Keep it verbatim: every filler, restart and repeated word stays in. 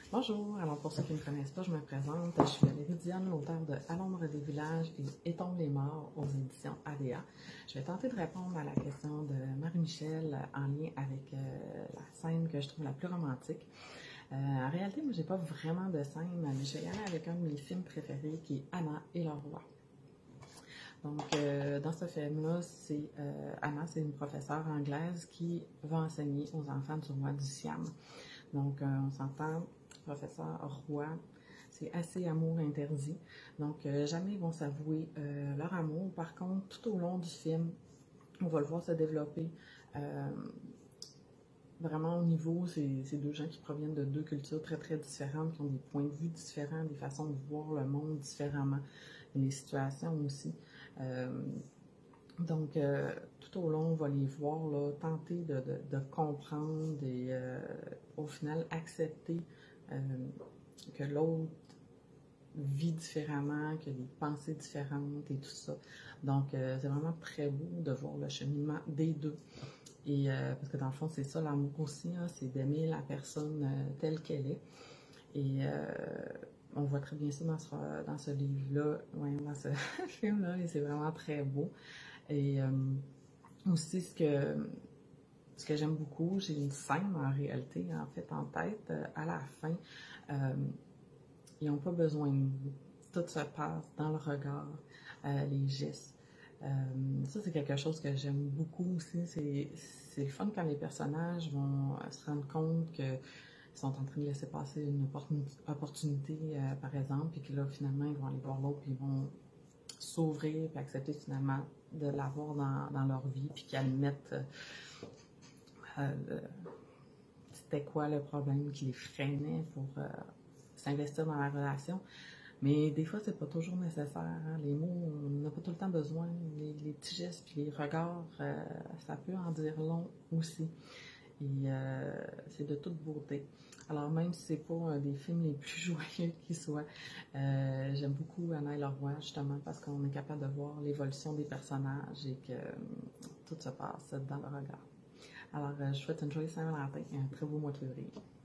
Bonjour, alors pour ceux qui ne me connaissent pas, je me présente. Je suis Véridiane, l'auteure de À l'ombre des villages et Étombes les morts aux éditions A D A. Je vais tenter de répondre à la question de Marie-Michel en lien avec euh, la scène que je trouve la plus romantique. Euh, en réalité, moi, j'ai pas vraiment de scène, mais je vais y aller avec un de mes films préférés qui est Anna et le roi. Donc, euh, dans ce film-là, c'est euh, Anna, c'est une professeure anglaise qui va enseigner aux enfants du roi du Siam. Donc, euh, on s'entend, professeur, roi, c'est assez amour interdit. Donc, euh, jamais ils vont s'avouer euh, leur amour. Par contre, tout au long du film, on va le voir se développer. Euh, Vraiment au niveau, c'est deux gens qui proviennent de deux cultures très très différentes, qui ont des points de vue différents, des façons de voir le monde différemment, et les situations aussi. Euh, donc, euh, tout au long, on va les voir là, tenter de, de, de comprendre et euh, au final accepter euh, que l'autre vit différemment, qu'il y a des pensées différentes et tout ça. Donc, euh, c'est vraiment très beau de voir le cheminement des deux. Et euh, parce que dans le fond, c'est ça l'amour aussi, hein, c'est d'aimer la personne euh, telle qu'elle est. Et euh, on voit très bien ça dans ce, dans ce livre-là, ouais, dans ce film-là, et c'est vraiment très beau. Et euh, aussi, ce que, ce que j'aime beaucoup, j'ai une scène en réalité, en fait, en tête, euh, à la fin. Euh, ils n'ont pas besoin de mots. Tout se passe dans le regard, euh, les gestes. Euh, ça, c'est quelque chose que j'aime beaucoup aussi. C'est le fun quand les personnages vont se rendre compte qu'ils sont en train de laisser passer une opportunité, euh, par exemple, puis que là, finalement, ils vont aller voir l'autre, puis ils vont s'ouvrir, puis accepter finalement de l'avoir dans, dans leur vie, puis qu'ils admettent euh, euh, c'était quoi le problème qui les freinait pour euh, s'investir dans la relation. Mais des fois, c'est pas toujours nécessaire. Hein? Les mots, on n'a pas tout le temps besoin. Les, les petits gestes puis les regards, euh, ça peut en dire long aussi. Et euh, c'est de toute beauté. Alors même si c'est pas un des films les plus joyeux qui soit, euh, j'aime beaucoup Anna et le roi, justement, parce qu'on est capable de voir l'évolution des personnages et que euh, tout se passe dans le regard. Alors, euh, je souhaite une joyeuse Saint-Valentin et un très beau mois de février.